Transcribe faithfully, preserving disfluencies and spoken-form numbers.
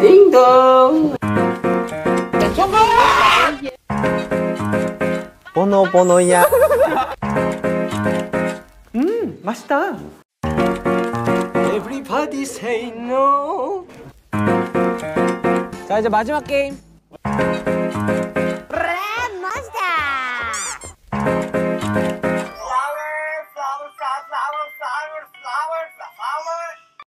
딩동. 번호 번호야. 음, 맛있다. Everybody say no. 자, 이제 마지막 게임.